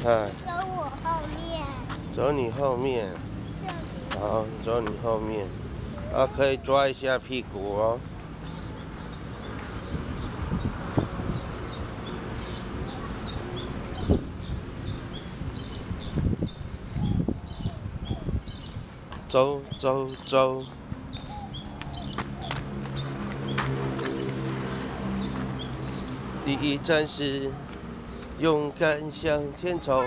哎， 走我后面。 走你后面。 这里。 好，走你后面。啊，可以抓一下屁股哦。走走走。第一站是勇敢向前冲。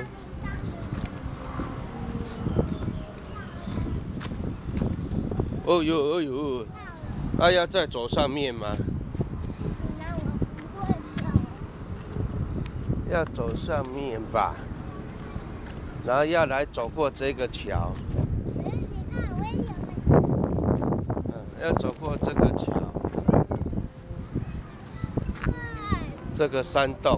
哦呦哦呦，啊要再走上面吗？ 那我不会走。 要走上面吧，然后要来走过这个桥。 你看，我也有那个。 要走过这个桥。这个山洞。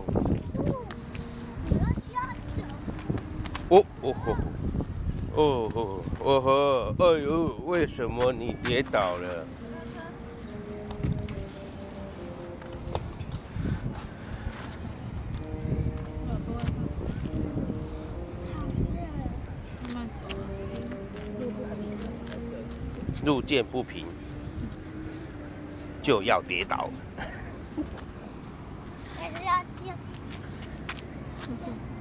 哦哦吼，哦吼，哦吼，哎呦，为什么你跌倒了？ 慢走， 路见不平，就要跌倒。 还是要这样。